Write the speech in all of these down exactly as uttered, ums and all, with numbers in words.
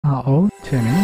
好，前面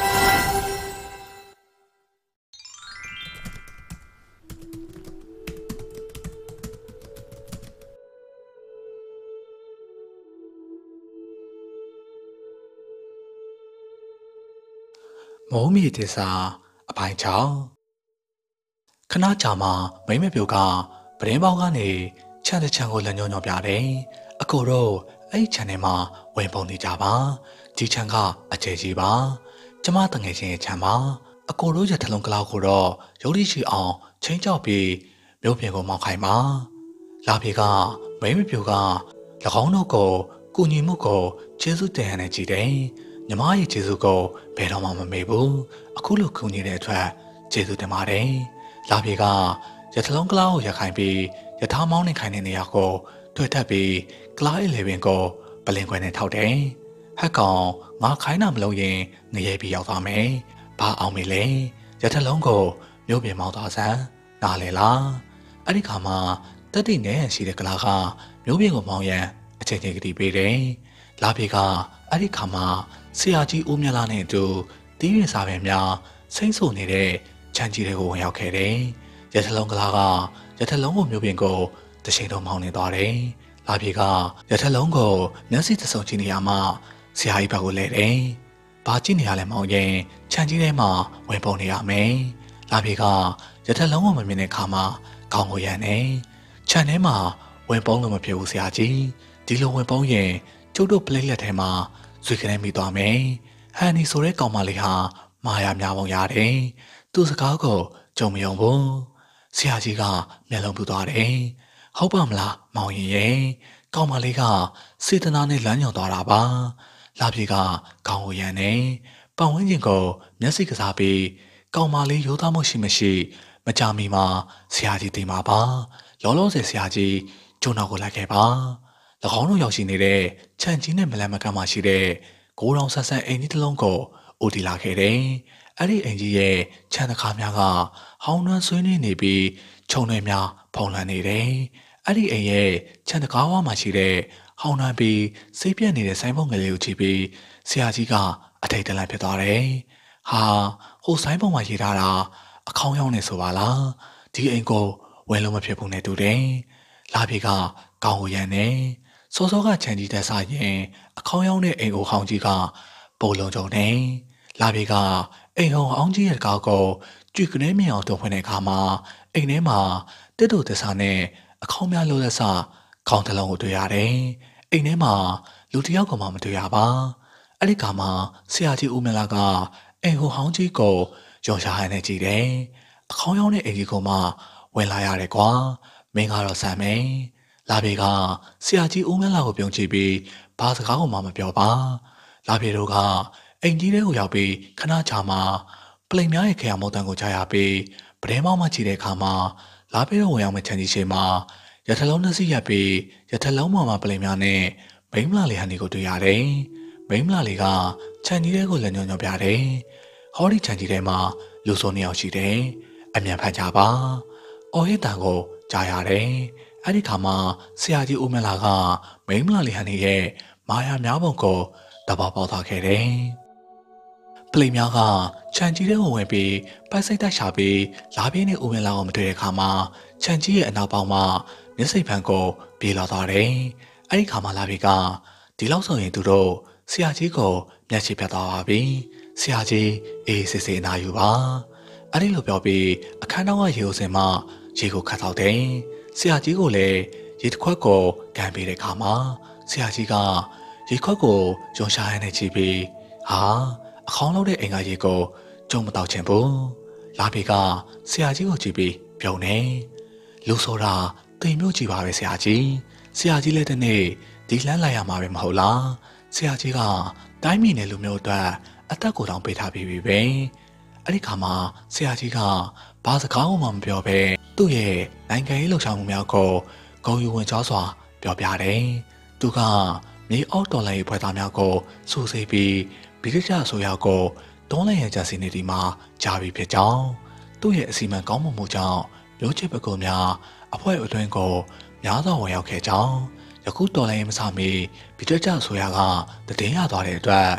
မိုးမြေတစ္ဆာအပိုင်းချောင်းခဏကြာမှမိမ့်မပြိုကပတင်းပေါင်းကနေခြံတစ်ခြံကိုလက်ညှိုးညွှန်ပြတယ်အကိုတို့အဲ့ဒီခြံထဲမှာဝင်ပုံနေကြပါဒီခြံကအကျယ်ကြီးပါကျမတငယ်ချင်းရဲ့ခြံပါအကိုတို့ရထလုံးကလောက်ကိုတော့ရုပ်ရည်ရှိအောင်ချင်းကြောက်ပြီးမြို့ပြင်ကိုမောင်းခိုင်းပါလာပြေကမိမ့်မပြိုက၎င်းတို့ကိုကုညီမှုကိုကျေးဇူးတင်ရတဲ့ကြည်တယ်ညီမရဲ့ကျေးဇူးကိုဘယ်တော့မှမမေ့ဘူးအခုလိုကူညီတဲ့အတွက်ကျေးဇူးတင်ပါတယ်လာပြေကရထလုံးကလားကိုရခိုင်ပြီးရထားမောင်းနေခိုင်တဲ့နေရာကိုတွေ့ထပ်ပြီးကလားရဲ့လေပင်ကိုပလင်ခွဲနဲ့ထောက်တယ်ဟက်ကောင်ငါခိုင်းတာမလုပ်ရင်ငရဲပြီးရောက်သွားမယ်ဘာအောင်မေလဲရထလုံးကိုမြို့ပြင်မောင်းသွားစမ်းနားလေလားအဲ့ဒီခါမှာတက်တိနဲ့ရှိတဲ့ကလားကမြို့ပြင်ကိုမောင်းရန်အချိန်ချင်းကတိပေးတယ်လာပြေကအဲ့ဒီခါမှာဆရာကြီးဦးမြလာနဲ့အတူတီးရင်စာပင်များစိမ့်ဆူနေတဲ့ခြံကြီးတွေကိုဝင်ရောက်ခဲ့တယ်။ရထလုံးကလာကရထလုံးကိုမျိုးပြင်ကိုတရှိန်တော်မောင်းနေသွားတယ်။လာပြေကရထလုံးကိုမျက်စိတဆုံကြည့်နေရမှဆရာကြီးဘက်ကိုလဲတယ်။ဘာကြည့်နေရလဲမောင်ရင်ခြံကြီးထဲမှာဝင်ပုံနေရမယ်။လာပြေကရထလုံးကိုမမြင်တဲ့ခါမှာခေါင်းကိုရမ်းတယ်။ခြံထဲမှာဝင်ပုံလို့မဖြစ်ဘူးဆရာကြီး။ဒီလိုဝင်ပုံရင်ကျုပ်တို့ပလိတ်လက်ထဲမှာဆွေကလေးမိသွားမယ်။ဟန်နီဆိုတဲ့ကောင်မလေးဟာမာယာများပုံရတယ်။သူ့စကားကိုကြုံမယုံဘူး။ဆရာကြီးကမျက်လုံးပူသွားတယ်။ဟုတ်ပါမလားမောင်ရင်ရဲ့ကောင်မလေးကစေတနာနဲ့လမ်းညွှန်သွားတာပါ။လာပြေကခေါင်းကိုရမ်းနေပတ်ဝန်းကျင်ကိုမျက်စိကစားပြီးကောင်မလေးရိုးသားမှုရှိမရှိမကြမီမှာဆရာကြီးတင်ပါပါ။လောလောဆယ်ဆရာကြီးကျုံနောက်ကိုလိုက်ခဲ့ပါ။၎င်းတို့ရောက်ရှိနေတဲ့ခြံကြီးနဲ့မလန်မကမ်းမှရှိတဲ့ကိုရောင်ဆဆန်အိမ်ကြီးတစ်လုံးကိုအိုတီလာခဲ့တယ်။အဲ့ဒီအိမ်ကြီးရဲ့ခြံတကားများကဟောင်းနှွမ်းဆွေးနေနေပြီးခြုံတွေများဖုံးလွှမ်းနေတယ်။အဲ့ဒီအိမ်ရဲ့ခြံတကားဝါမှာရှိတဲ့ဟောင်းနှွမ်းပြီးစိတ်ပြက်နေတဲ့ဆိုင်းဖုံးငယ်လေးကိုကြည့်ပြီးဆရာကြီးကအထိတ်တလန့်ဖြစ်သွားတယ်။ဟာဟိုဆိုင်းဖုံးမှာရေးထားတာအခေါင်းရောက်နေဆိုပါလား။ဒီအိမ်ကိုဝင်လို့မဖြစ်ဘူးနဲ့တူတယ်။လာပြေကကောင်းကိုရမ်းနေစောစောကခြံကြီးတက်ဆရင်အခေါင်းရောက်တဲ့အိမ်အိုဟောင်းကြီးကပုံလုံးကြုံနေလာပြေကအိမ်ဟောင်းအောင်ကြီးရဲ့ကားကိုကြွေကနေမြင်အောင်တုံးဖွင့်တဲ့အခါမှာအိမ်ထဲမှာတစ်တူတဆာနဲ့အခေါင်းများလို့လက်စခေါင်းတစ်လုံးကိုတွေ့ရတယ်အိမ်ထဲမှာလူတစ်ယောက်ကမှမတွေ့ရပါအဲ့ဒီကမှဆရာကြီးဦးမလာကအိမ်ဟိုဟောင်းကြီးကိုရော်ရှာဟန်နဲ့ကြည့်တယ်အခေါင်းရောက်တဲ့အိမ်ကြီးကမှဝင်လာရတယ်ကွာမင်းကတော့ဆမ်းမယ်လာပြေကဆရာကြီးဦးမလာကိုပြုံးကြည့်ပြီးဘာစကားမှမပြောပါလာပြေတို့ကအိမ်ကြီးထဲကိုရောက်ပြီးခဏကြာမှပလိမ်များရဲ့ခရမောတန်ကိုကြားရပြီးပဒဲမောင်းမှကြည့်တဲ့အခါမှာလာပြေတို့ဝင်ရောက်မဲ့ခြံကြီးရှိမှာရထလုံးနှစီရက်ပြီးရထလုံးပေါ်မှာပလိမ်များနဲ့မိမလာလေးဟန်ဒီကိုတွေ့ရတယ်မိမလာလေးကခြံကြီးထဲကိုလက်ညှိုးညွှန်ပြတယ်ဟောဒီခြံကြီးထဲမှာလူစုံနှစ်ယောက်ရှိတယ်အမြန်ဖတ်ကြပါအော်ဟစ်တန်ကိုကြားရတယ်အဲ့ဒီခါမှာဆရာကြီးဦးမလာကမိမလာလေးဟန်ဒီရဲ့မာယာများပုံကိုတဘောပေါက်သွားခဲ့တယ်။ပလိများကခြံကြီးထဲကိုဝင်ပြီးပိုက်စိတ်တိုက်ရှာပြီးလာပြင်းနဲ့ဦးမလာကိုမတွေ့တဲ့အခါမှာခြံကြီးရဲ့အနောက်ပေါက်မှာမျက်စိဖန်ကိုပြေးလာသွားတယ်။အဲ့ဒီခါမှာလာပြီးကဒီလောက်ဆိုရင်သူတို့ဆရာကြီးကိုမျက်ခြေပြတ်သွားပါပြီ။ဆရာကြီးအေးစစ်စစ်အနာယူပါ။အဲ့ဒီလိုပြောပြီးအခန်းတော်ကရေကိုစင်မှရေကိုခတ်တော့တယ်။ဆရာကြီးကိုလည်းရေတစ်ခွက်ကိုကန်ပေးတဲ့အခါမှာဆရာကြီးကရေခွက်ကိုရုံရှာရနေကြည့်ပြီးဟာအခေါင်းလောက်တဲ့အိမ်ကရေကိုကြုံမတော့ချင်ဘူးလာပြေကဆရာကြီးကိုကြည့်ပြီးပြုံးနေလူဆိုတာတိမ်မျိုးကြည့်ပါပဲဆရာကြီးဆရာကြီးလည်းတနေ့ဒီလမ်းလိုက်ရမှာပဲမဟုတ်လားဆရာကြီးကတိုင်းပြည်နယ်လူမျိုးအတွက်အသက်ကိုတောင်ပေးထားပြီးပြီပဲအဲ့ဒီခါမှာဆရာကြီးကဘာစကားမှမပြောဘဲသူ့ရဲ့နိုင်ငံရေးလှုပ်ရှားမှုများကိုဂုဏ်ယူဝင်ကြားစွာပြောပြတယ်သူကမြေအောက်တော်လိုင်းဖွဲ့သားများကိုစူးစိပြီးဗြိတိရှအစိုးရကိုတွန်းလှန်ရန်ကြစီနေဒီမှာကြာပြီဖြစ်ကြောင်းသူ့ရဲ့အစီအမံကောင်းမှုမှုကြောင့်မျိုးချစ်ပကုံများအဖွဲ့အတွင်းကိုများစွာဝင်ရောက်ခဲ့ကြောင်းယခုတော်လိုင်းမစမီဗြိတိရှအစိုးရကတည်င်းရသွားတဲ့အတွက်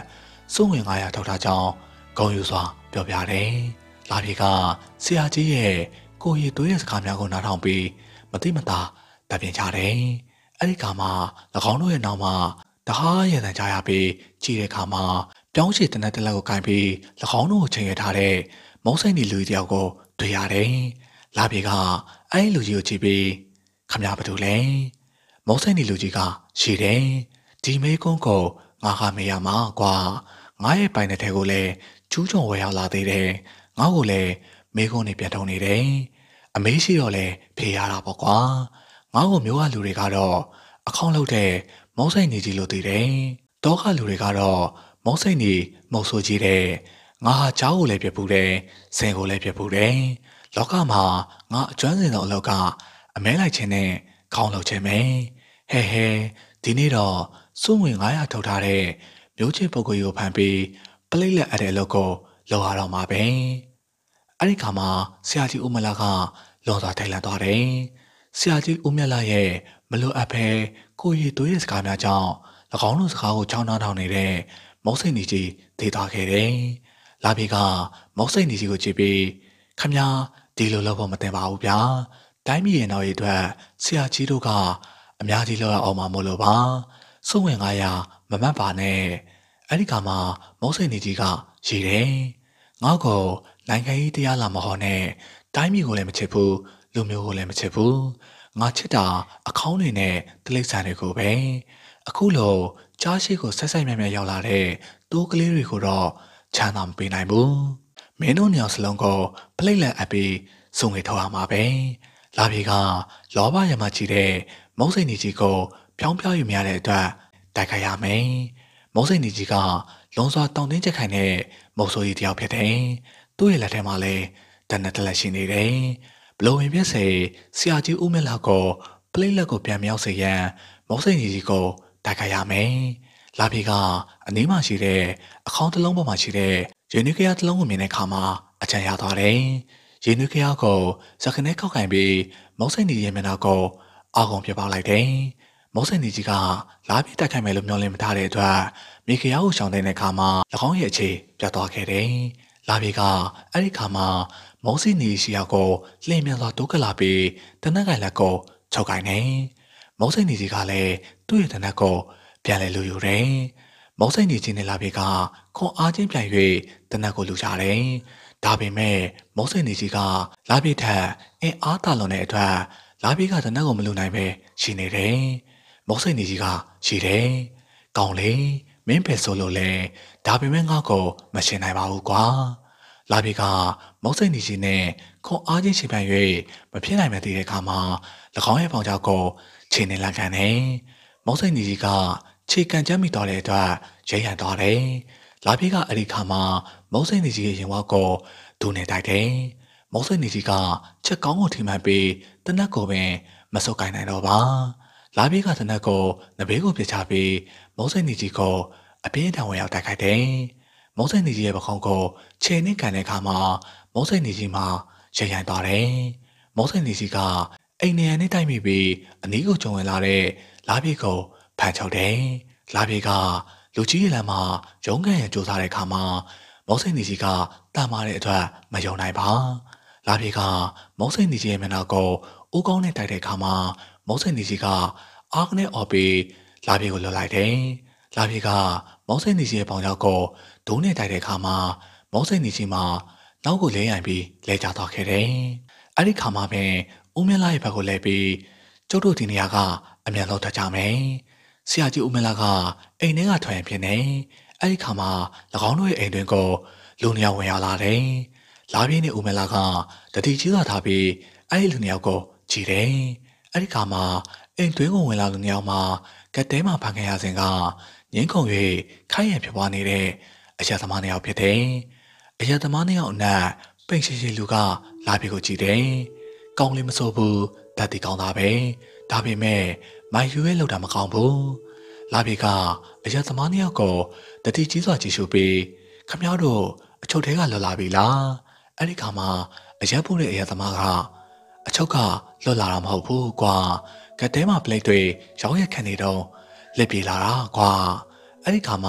စုငွေငါးရာထုတ်ထားကြောင်းဂုဏ်ယူစွာပြောပြတယ်။လာပြေကဆရာကြီးရဲ့ကိုရီသွေးရဲ့စကားများကိုနားထောင်ပြီးမတိမတာတပ်ပြင်ကြတယ်။အဲ့ဒီခါမှာ၎င်းတို့ရဲ့နောက်မှာတဟားရန်တန်ကြရပြီးကြည့်တဲ့အခါမှာပြောင်းချေတနက်တလက်ကိုကင်ပြီး၎င်းတို့ကိုချိန်ရထားတဲ့မုံစိန်ဒီလူကြီးတယောက်ကိုတွေ့ရတယ်။လာပြေကအဲ့ဒီလူကြီးကိုကြည့်ပြီးခမရဘာလို့လဲ။မုံစိန်ဒီလူကြီးကရှိတယ်။ဒီမေးကုန်းကိုငါကမေးရမှာကွာ။ငါရဲ့ပိုင်တဲ့ထဲကိုလည်းကျူးကျော်ဝဲရောက်လာသေးတယ်။ငါ့ကိုလည်းမေးကုန်းနေပြန်ထုံနေတယ်။အမေးရှိတော့လဲဖြေရတာပေါ့ကွာ။ငါ့ကိုမျိုးကလူတွေကတော့အခေါင်းလှုပ်တဲ့မုံစိန်နေကြီးလို့သိတယ်။တောကလူတွေကတော့မုံစိန်နေမုံဆိုကြီးတဲ့ငါဟာချောင်းကိုလည်းပြပူတယ်။ဆင်ကိုလည်းပြပူတယ်။လောကမှာငါအကျွမ်းစင်သောအလောကအမဲလိုက်ခြင်းနဲ့ခေါင်းလှုပ်ခြင်းပဲ။ဟဲဟဲဒီနေ့တော့စုငွေငါးရာထုတ်ထားတဲ့မျိုးချစ်ပုဂ္ဂိုလ်ကိုဖန်ပြီးပလိတ်လက်အပ်တဲ့အလုပ်ကိုလုပ်ရတော့မှာပဲ။အဲ့ဒီခါမှာဆရာကြီးဦးမလာကလွန်စွာထိုင်လန့်သွားတယ်။ဆရာကြီးဦးမြတ်လာရဲ့မလိုအပ်ပဲကိုရီသွေးရဲ့စကားများကြောင့်၎င်းတို့စကားကိုချောင်းနှောင်းထောင်နေတဲ့မုံစိတ်နေကြီးဒေးသွားခဲ့တယ်။လာပြေကမုံစိတ်နေကြီးကိုကြည့်ပြီးခမညာဒီလိုလုပ်ဖို့မတင်ပါဘူးဗျာ။တိုင်းပြည်ရဲ့နောက်ရည်အတွက်ဆရာကြီးတို့ကအများကြီးလောက်အောင်မှာမို့လို့ပါ။စုံဝင်ငါရမမတ်ပါနဲ့အဲ့ဒီခါမှာမုံစိတ်နေကြီးကရည်တယ်။ငါ့ကိုနိုင်ငံရေးတရားလာမဟောနဲ့တိုင်းပြည်ကိုလည်းမချစ်ဘူးလူမျိုးကိုလည်းမချစ်ဘူးငါချစ်တာအခေါင်းတွေနဲ့တိလိษံတွေကိုပဲအခုလိုကြားရှိကိုဆက်ဆိုင်မြတ်မြတ်ရောက်လာတဲ့တိုးကလေးတွေကိုတော့ချမ်းသာမပေးနိုင်ဘူးမင်းတို့ညောင်စလုံးကိုပလိတ်လက်အပ်ပြီးစုံငွေထောက်ရမှာပဲလာပြေကလောဘရမကြီးတဲ့မုံစိန်နေကြီးကိုဖြောင်းပြယူမရတဲ့အတွက်တိုက်ခိုက်ရမယ်မုံစိန်နေကြီးကလွန်စွာတောင်းတင်းချက်ခိုင်တဲ့မုံဆိုးကြီးတယောက်ဖြစ်တယ်သူ့ရဲ့လက်ထဲမှာလည်းတနက်တလက်ရှိနေတယ်ဘလိုဝင်ပြည့်စေဆရာကြီးဦးမြလာကိုပလိတ်လက်ကိုပြန်မြောက်စေရန်မုံစိန်ကြီးကိုတိုက်ခိုက်ရမယ်လာပြေကအနည်းမှရှိတဲ့အခေါင်းတစ်လုံးပေါ်မှာရှိတဲ့ရေနွေးကရတစ်လုံးကိုမြင်တဲ့အခါမှာအချမ်းရသွားတယ်ရေနွေးကရကိုစကနဲခောက်ကင်ပြီးမုံစိန်ကြီးရဲ့မျက်နှာကိုအောက်ကုန်ပြပောက်လိုက်တယ်မုံစိန်ကြီးကလာပြေတိုက်ခိုက်မယ်လို့မျှော်လင့်မထားတဲ့အတွက်မြေကရကိုရှောင်တဲ့အခါမှာ၎င်းရဲ့အခြေပြတ်သွားခဲ့တယ်လာပြေကအဲ့ဒီခါမှာမုံစိန်ကြီးရှိရောက်ကိုလှည့်မြန်စွာတိုးကလာပြီးတနက်ကင်လက်ကိုချုပ်ကိုင်နေမုံစိန်ကြီးကလည်းသူ့ရဲ့တနက်ကိုပြန်လဲလူယူတယ်မုံစိန်ကြီးနဲ့လာပြေကခွန်အားချင်းပြန်၍တနက်ကိုလူကြတယ်ဒါပေမဲ့မုံစိန်ကြီးကလာပြေထက်အင်အားတာလွန်တဲ့အတွက်လာပြေကတနက်ကိုမလူနိုင်ပဲရှိနေတယ်မုံစိန်ကြီးကရှိတယ်ကောင်းလေမင်းပဲဆိုလို့လဲဒါပေမဲ့ငါ့ကိုမရှင်းနိုင်ပါဘူးကွာလာပြေကမုံစိန်ကြီးနဲ့ခွန်အားချင်းရှင်ပြန်၍မဖြစ်နိုင်မဲ့တဲ့အခါမှာ၎င်းရဲ့ပေါင်ကြောက်ကိုခြေနဲ့လက်ခံတယ်မုံစိန်ကြီးကခြေကန်ချမ်းမိသွားတဲ့အတွက်ရိတ်ရန်သွားတယ်လာပြေကအဲ့ဒီခါမှာမုံစိန်ကြီးရဲ့ရင်ဝါကိုဒူးနေတိုက်တယ်မုံစိန်ကြီးကချက်ကောင်းကိုထိမှန်ပြီးတနက်ကိုပင်မဆုပ်ကိုင်နိုင်တော့ပါလာပြေကတနက်ကိုနဘေးကိုပြချပြီးမုံစိန်ကြီးကိုအပြင်းထန်ဝင်ရောက်တိုက်ခိုက်တယ်မုံစိန်ကြီးရဲ့ပခုံးကိုခြေနဲ့ကန်တဲ့အခါမှာမုံစိန်ကြီးမှာရိတ်ရန်သွားတယ်မုံစိန်ကြီးကအိမ်နေရနဲ့တိုက်မိပြီးအနီးကိုကျုံဝင်လာတဲ့လာပြေကိုဖန်ချုပ်တယ်။လာပြေကလူကြီးရဲ့လမ်းမှာရုံးကန်ရန်ကြိုးစားတဲ့အခါမှာမုံစိန်ကြီးကတမ်းမာတဲ့အတွက်မယုံနိုင်ပါ။လာပြေကမုံစိန်ကြီးရဲ့မျက်နှာကိုအိုးကောင်းနဲ့တိုက်တဲ့အခါမှာမုံစိန်ကြီးကအားကနေအော်ပြီးလာပြေကိုလွတ်လိုက်တယ်။လာပြေကမုံစိန်ကြီးရဲ့ပေါင်ရောက်ကိုဒိုးနဲ့တိုက်တဲ့အခါမှာမုံစိန်ကြီးမှာနောက်ကိုလဲရိုင်ပြီးလဲကျသွားခဲ့တယ်။အဲ့ဒီခါမှာပင်ဦးမြလာရဲ့ဘက်ကိုလဲပြီးကျုပ်တို့ဒီနေရာကအမြန်လောက်ထကြမယ်ဆရာကြီးဦးမလာကအိမ်ထဲကထွက်ရင်ဖြစ်နေအဲ့ဒီခါမှာ၎င်းတို့ရဲ့အိမ်တွင်ကိုလူနှစ်ယောက်ဝင်ရောက်လာတယ်လာပြင်းနဲ့ဦးမလာကတတိကြီးသာထားပြီးအဲ့ဒီလူနှစ်ယောက်ကိုကြည့်တယ်အဲ့ဒီခါမှာအိမ်တွင်းကိုဝင်လာလူနှစ်ယောက်မှာကတ်တဲမှာဖန်ခံရစဉ်ကငင်းခုန်၍ခိုင်းရန်ဖြစ်ပွားနေတဲ့အရာသမားနှစ်ယောက်ဖြစ်တယ်အရာသမားနှစ်ယောက်အနက်ပိန်ရှိရှိလူကလာပြေကိုကြည့်တယ်ကောင်းလေးမစိုးဘူးတတ်တီကောင်းသားပဲဒါပေမဲ့မိုင်ယူရဲ့လောက်တာမကောင်းဘူးလာပြေကအရာသမားနှစ်ယောက်ကိုတတိကြီးစွာကြည့်ရှုပြီးခမည်းတော်အချုပ်ထဲကလွတ်လာပြီလားအဲ့ဒီခါမှာအရက်ဖို့တဲ့အရာသမားကအချုပ်ကလွတ်လာတာမဟုတ်ဘူးကွာကတ်တဲမှာပလိတ်တွေရောင်းရက်ခံနေတော့လက်ပြေလာတာကွာအဲ့ဒီခါမှာ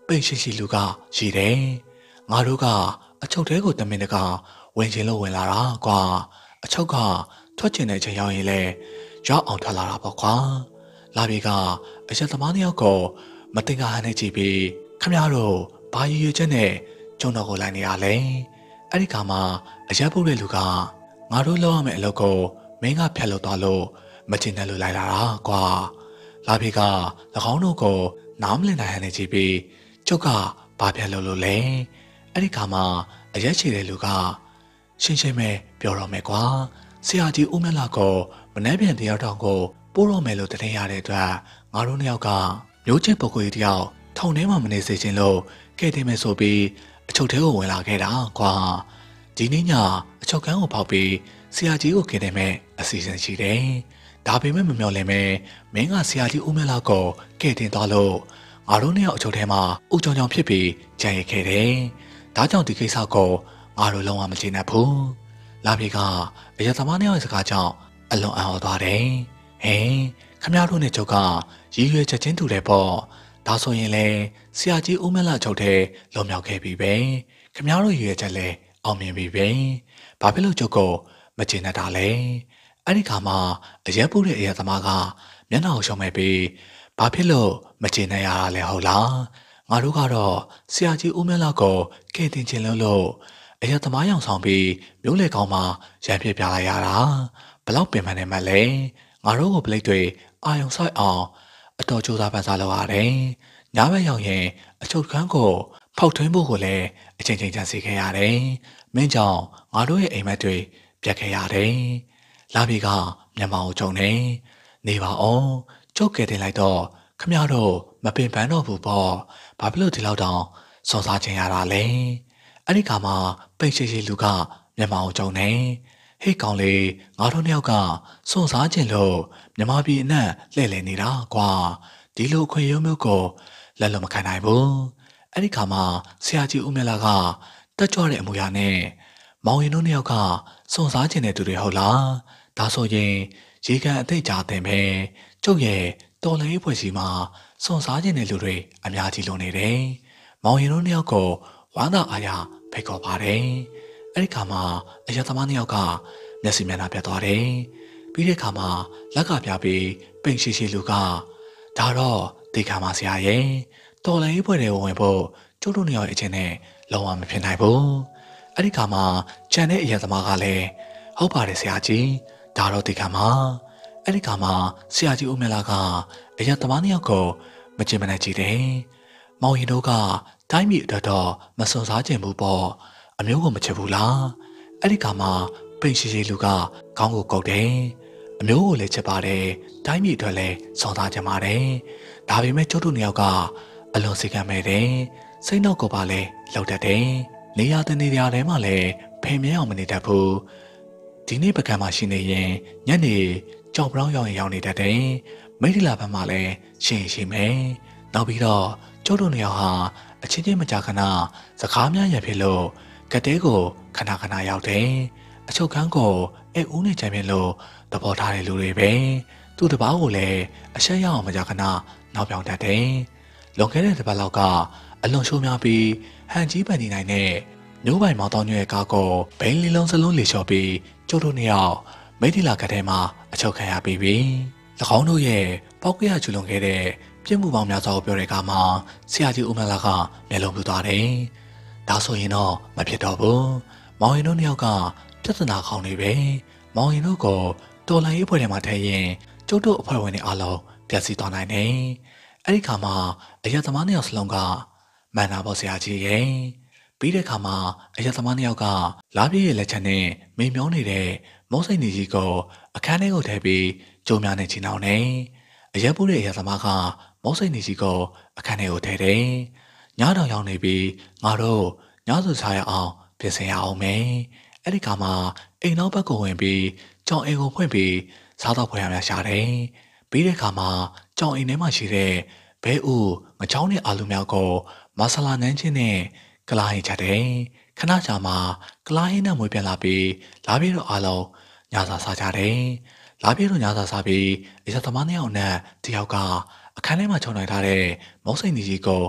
ပိတ်ရှိရှိလူကရှိတယ်ငါတို့ကအချုပ်တဲကိုတမင်တကာဝင်ချင်းလို့ဝင်လာတာကွာအချုပ်ကထွက်ကျင်တဲ့အချိန်ရောက်ရင်လေရောက်အောင်ထွက်လာတာပေါ့ကွာလာပြီကအရက်သမားနှစ်ယောက်ကိုမတင်ကားဟန်နဲ့ကြည့်ပြီးခမရတို့ဘာရည်ရွယ်ချက်နဲ့ကျုံတော်ကိုလိုက်နေရလဲအဲ့ဒီကမှအရက်ပုတ်တဲ့လူကငါတို့လောက်ရမယ့်အလုပ်ကိုမင်းကဖျက်လို့သွားလို့မချင်တဲ့လူလိုက်လာတာကွာလာပြီက၎င်းတို့ကိုနားမလည်နိုင်ဟန်နဲ့ကြည့်ပြီးကျုပ်ကဘာဖျက်လို့လို့လဲအဲ့ဒီကမှအရက်ချီတဲ့လူကရှင်းရှင်းပဲပြောတော့မယ်ကွာဆရာကြီးဦးမြတ်လာကိုမနှဲပြန်တယောက်တောင်ကိုပို့တော့မယ်လို့တရင်ရတဲ့အတွက်ငါတို့နှစ်ယောက်ကမျိုးချစ်ပုဂ္ဂိုလ်တယောက်ထုံထဲမှာမနေစေချင်လို့ကဲတင်မယ်ဆိုပြီးအချုပ်ထဲကိုဝင်လာခဲ့တာကွာဒီနေ့ညအချုပ်ခန်းကိုပေါက်ပြီးဆရာကြီးကိုကဲတင်မယ်အစီအစဉ်ရှိတယ်ဒါပေမဲ့မမျှော်လင့်ပဲမင်းကဆရာကြီးဦးမြတ်လာကိုကဲတင်သွားလို့ငါတို့နှစ်ယောက်အချုပ်ထဲမှာအုပ်ချောင်ချောင်ဖြစ်ပြီးကြံရခဲ့တယ်ဒါကြောင့်ဒီကိစ္စကိုငါတို့လုံးဝမကျေနပ်ဘူးလာပြေကအရက်သမားနှစ်ယောက်ရဲ့စကားကြောင့်အလွန်အံ့ဩသွားတယ်ဟင်ခမရတို့နဲ့ချုပ်ကရည်ရွယ်ချက်ချင်းတူတယ်ပေါ့ဒါဆိုရင်လေဆရာကြီးဦးမလချုပ်တဲ့လွန်မြောက်ခဲ့ပြီပဲခမရတို့ရည်ရွယ်ချက်လည်းအောင်မြင်ပြီပဲဘာဖြစ်လို့ချုပ်ကိုမကျေနပ်တာလဲအဲ့ဒီခါမှာအရက်ပုတဲ့အရက်သမားကမျက်နှာကိုရှုံမဲ့ပြီးဘာဖြစ်လို့မကျေနပ်ရတာလဲဟုတ်လားငါတို့ကတော့ဆရာကြီးဦးမလကိုကဲတင်ချင်လို့လို့အရက်သမားရောင်ဆောင်ပြီးမျိုးလေကောင်းမှာရံပြပြလိုက်ရတာဘလောက်ပင်ပန်းနေမှလဲငါတို့ကိုပလိတ်တွေအာယုံဆိုင်အောင်အတော်ကြိုးစားပန်းစားလုပ်ရတယ်ညဘက်ရောက်ရင်အချုပ်ခန်းကိုဖောက်ထွင်းဖို့ကိုလည်းအချိန်ချင်းကြံစီခဲ့ရတယ်မင်းကြောင့်ငါတို့ရဲ့အိမ်မက်တွေပြတ်ခဲ့ရတယ်လာပြီကမျက်မှောင်ကြုံနေနေပါအောင်ကျုပ်ကဲတင်လိုက်တော့ခမရတို့မပင်ပန်းတော့ဘူးပေါ့ဘာဖြစ်လို့ဒီလောက်တောင်စော်စားချင်ရတာလဲအဲ့ဒီကမှပိတ်ရှိရှိလူကမျက်မှောင်ကြုံနေဟေ့ကောင်လေးငါတို့နှစ်ယောက်ကစွန့်စားခြင်းလို့မြမပြည်အနက်လှည့်လည်နေတာကွာဒီလိုခွေရုံးမျိုးကိုလက်လွန်မခံနိုင်ဘူးအဲ့ဒီခါမှာဆရာကြီးဦးမြလာကတက်ကြွတဲ့အမူအရာနဲ့မောင်ရင်တို့နှစ်ယောက်ကစွန့်စားခြင်းတဲ့သူတွေဟုတ်လားဒါဆိုရင်ရေကန်အသိကြတဲ့ပဲကျုပ်ရဲ့တော်လည်းဖွဲ့စီမှာစွန့်စားခြင်းတဲ့လူတွေအများကြီးလုံနေတယ်မောင်ရင်တို့နှစ်ယောက်ကိုဝမ်းသာအားရဖိတ်ခေါ်ပါတယ်အဲ့ဒီခါမှာအရသမားနှစ်ယောက်ကမျက်စိမျက်နှာပြတ်သွားတယ်။ပြီးတဲ့ခါမှာလက်ကပြပြီးပိန်ရှိရှိလူကဒါတော့ဒီခါမှာဆရာရဲ့တော်လည်းပွဲတွေဝင်ဖို့ကျုပ်တို့နှစ်ယောက်ရဲ့အချင်းနဲ့လုံးဝမဖြစ်နိုင်ဘူး။အဲ့ဒီခါမှာခြံတဲ့အရသမားကလည်းဟုတ်ပါတယ်ဆရာကြီးဒါတော့ဒီခါမှာအဲ့ဒီခါမှာဆရာကြီးဦးမြလာကအရသမားနှစ်ယောက်ကိုမချင်မနိုင်ကြည့်တယ်။မောင်ရင်တို့ကတိုင်းပြည်အတွက်တော့မစွန်စားခြင်းဘူးပေါ့။အမျိုးကိုမချစ်ဘူးလားအဲ့ဒီကမှပိန်ရှိရှိလူကခေါင်းကိုကုတ်တယ်အမျိုးကိုလည်းချစ်ပါတယ်တိုင်းပြည်အတွက်လည်းစောင့်စားကြပါတယ်ဒါပေမဲ့ကျုပ်တို့နှစ်ယောက်ကအလွန်စိတ်ကမ်းမဲ့တယ်စိတ်နှောက်ကိုပါလဲလောက်တတ်တယ်နေရာတနေရာထဲမှာလည်းဖင်မြဲအောင်မနေတတ်ဘူးဒီနေ့ပကံမှာရှိနေရင်ညနေကြောက်ပြောင်းရောက်ရင်ရောက်နေတတ်တယ်မိထီလာဘက်မှာလည်းရှင်ရှိမယ်နောက်ပြီးတော့ကျုပ်တို့နှစ်ယောက်ဟာအချင်းချင်းမကြာခဏစကားများရဖြစ်လို့ကတဲကိုခဏခဏရောက်တယ်အချုပ်ခန်းကိုအဲဦးနဲ့ချမ်းပြလို့သဘောထားတဲ့လူတွေပဲသူ့တပားကိုလည်းအဆက်ရအောင်မကြာခဏနောက်ပြောင်တတ်တယ်လွန်ခဲ့တဲ့တစ်ပတ်လောက်ကအလွန်ရှိုးများပြီးဟန်ကြီးပန်နေနိုင်တဲ့မျိုးပိုင်မောင်တောင်ရဲ့ကားကိုဘိန်းလီလုံးစလုံးလေလျှော့ပြီးကျုပ်တို့နှစ်ယောက်မိထီလာကထဲမှာအချုပ်ခံရပြီးပြီ၎င်းတို့ရဲ့ပောက်ကရကျူလွန်ခဲ့တဲ့ပြစ်မှုပေါင်းများစွာကိုပြောတဲ့အခါမှာဆရာကြီးဦးမလာကမျက်လုံးပြူသွားတယ်ဒါဆိုရင်တော့မဖြစ်တော့ဘူးမောင်ရင်တို့နှစ်ယောက်ကပြဿနာခေါင်းနေပဲမောင်ရင်တို့ကိုတော်လိုင်းရေးဖွဲ့ထဲမှာထည့်ရင်ကျုပ်တို့အဖွဲ့ဝင်တွေအားလုံးပြည့်စည်သွားနိုင်တယ်အဲ့ဒီခါမှာအရက်သမားနှစ်ယောက်စလုံးကမန်နာပေါ်ဆရာကြီးရဲ့ပြီးတဲ့ခါမှာအရက်သမားနှစ်ယောက်ကလာပြည့်ရဲ့လက်ချက်နဲ့မိန်မျောနေတဲ့မောစိတ်နေကြီးကိုအခန်းထဲကိုထည့်ပြီးကြုံများနေချင်အောင်နေအရက်ပိုးတဲ့အရက်သမားကမောစိတ်နေကြီးကိုအခန်းထဲကိုထည့်တယ်ညတော်ရောက်နေပြီးငါတို့ညစုစားရအောင်ပြင်ဆင်ရအောင်မယ်အဲ့ဒီခါမှာအိမ်နောက်ဘက်ကိုဝင်ပြီးကြောင်အိမ်ကိုဖွင့်ပြီးစားတော့ဖွယ်ရများရှာတယ်ပြီးတဲ့ခါမှာကြောင်အိမ်ထဲမှာရှိတဲ့ဘဲဥငချောင်းနဲ့အာလူများကိုမဆလာနန်းချင်းနဲ့ကလာဟင်ချက်တယ်ခဏကြာမှကလာဟင်နဲ့မွေးပြန်လာပြီးလာပြီးတော့အားလုံးညစာစားကြတယ်လာပြီးတော့ညစာစားပြီးအရက်သမားနှစ်ယောက်နဲ့တယောက်ကအခန်းထဲမှာခြုံနိုင်ထားတဲ့မောစိတ်နေကြီးကို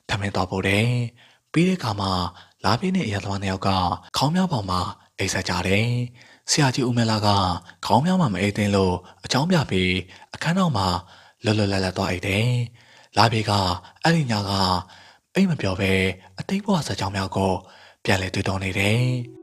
ထမင်းတော်ပို့တယ်ပြီးတဲ့အခါမှာလာပြင်းတဲ့အရာသမားနှစ်ယောက်ကခေါင်းမြောက်ပေါ်မှာအိတ်ဆက်ကြတယ်ဆရာကြီးဦးမလာကခေါင်းမြောက်မှာမအိတ်သိမ်းလို့အချောင်းပြပြီးအခန်းတော်မှာလွတ်လွတ်လပ်လပ်သွားအိတ်တယ်လာပြေကအဲ့ဒီညကအိမ်မပြောပဲအသိဘွားစကြောင်မြောက်ကိုပြန်လဲတွေ့တော်နေတယ်